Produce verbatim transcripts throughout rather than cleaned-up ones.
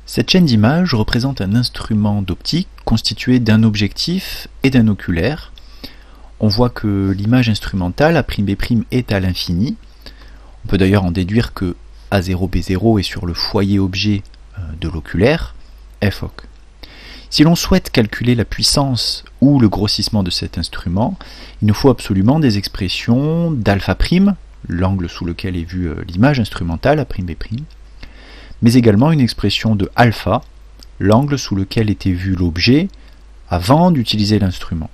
Cette chaîne d'images représente un instrument d'optique constitué d'un objectif et d'un oculaire. On voit que l'image instrumentale A'B' est à l'infini. On peut d'ailleurs en déduire que A zéro B zéro est sur le foyer objet de l'oculaire, F O C. Si l'on souhaite calculer la puissance ou le grossissement de cet instrument, il nous faut absolument des expressions d'alpha prime, l'angle sous lequel est vue l'image instrumentale A'B', mais également une expression de alpha, l'angle sous lequel était vu l'objet avant d'utiliser l'instrument.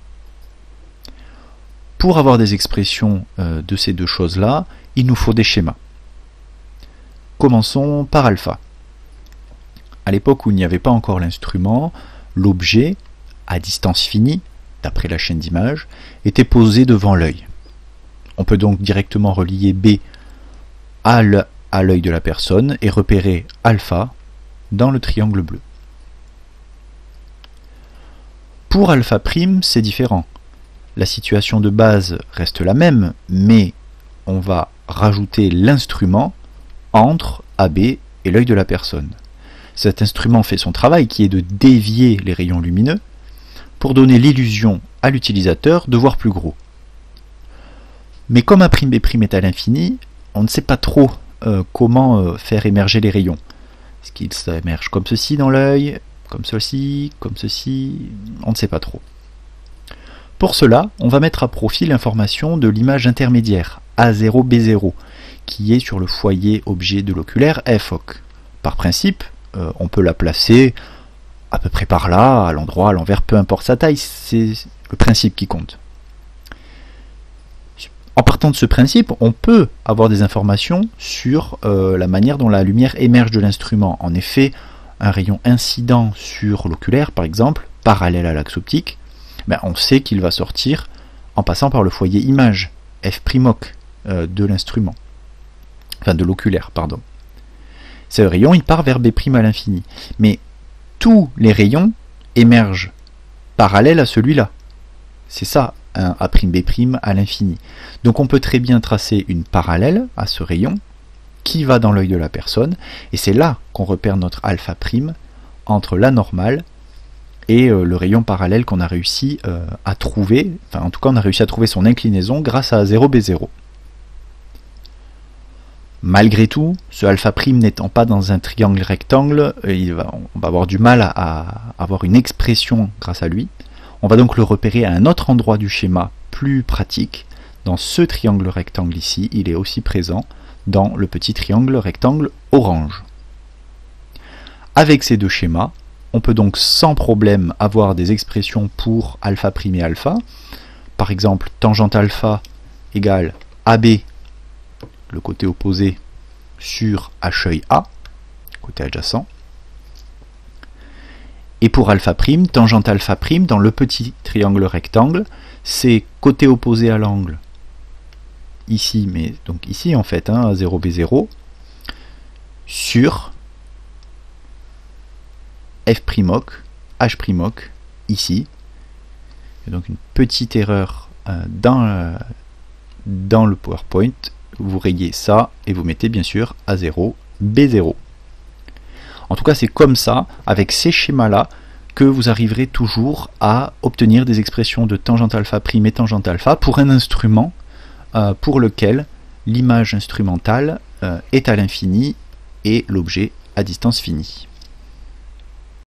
Pour avoir des expressions euh, de ces deux choses-là, il nous faut des schémas. Commençons par alpha. À l'époque où il n'y avait pas encore l'instrument, l'objet, à distance finie, d'après la chaîne d'images, était posé devant l'œil. On peut donc directement relier B à l'œil de la personne et repérer alpha dans le triangle bleu. Pour alpha prime, c'est différent. La situation de base reste la même, mais on va rajouter l'instrument entre A B et l'œil de la personne. Cet instrument fait son travail qui est de dévier les rayons lumineux pour donner l'illusion à l'utilisateur de voir plus gros. Mais comme A'B' est à l'infini, on ne sait pas trop euh, comment euh, faire émerger les rayons. Est-ce qu'ils émergent comme ceci dans l'œil, comme ceci, comme ceci, on ne sait pas trop. Pour cela, on va mettre à profit l'information de l'image intermédiaire, A zéro B zéro, qui est sur le foyer objet de l'oculaire F O C. Par principe, euh, on peut la placer à peu près par là, à l'endroit, à l'envers, peu importe sa taille, c'est le principe qui compte. En partant de ce principe, on peut avoir des informations sur euh, la manière dont la lumière émerge de l'instrument. En effet, un rayon incident sur l'oculaire, par exemple, parallèle à l'axe optique, ben on sait qu'il va sortir en passant par le foyer image, F' O C, euh, de l'instrument. Enfin, de l'oculaire, pardon. Ce rayon, il part vers B' à l'infini. Mais tous les rayons émergent parallèles à celui-là. C'est ça, un A'B' à l'infini. Donc on peut très bien tracer une parallèle à ce rayon qui va dans l'œil de la personne, et c'est là qu'on repère notre alpha prime entre la normale et euh, le rayon parallèle qu'on a réussi euh, à trouver, enfin en tout cas on a réussi à trouver son inclinaison grâce à A zéro B zéro. Malgré tout, ce alpha prime n'étant pas dans un triangle rectangle, il va, on va avoir du mal à, à avoir une expression grâce à lui. On va donc le repérer à un autre endroit du schéma plus pratique. Dans ce triangle rectangle ici, il est aussi présent dans le petit triangle rectangle orange. Avec ces deux schémas, on peut donc sans problème avoir des expressions pour alpha prime et alpha. Par exemple, tangente alpha égale A B, le côté opposé, sur H' A, côté adjacent. Et pour alpha prime, tangente alpha prime, dans le petit triangle rectangle, c'est côté opposé à l'angle, ici, mais donc ici en fait, hein, A zéro B zéro, sur F' O C, H' O C, ici. Et donc une petite erreur euh, dans, euh, dans le PowerPoint, vous rayez ça et vous mettez bien sûr A zéro B zéro. En tout cas, c'est comme ça, avec ces schémas-là, que vous arriverez toujours à obtenir des expressions de tangente alpha prime et tangente alpha pour un instrument euh, pour lequel l'image instrumentale euh, est à l'infini et l'objet à distance finie.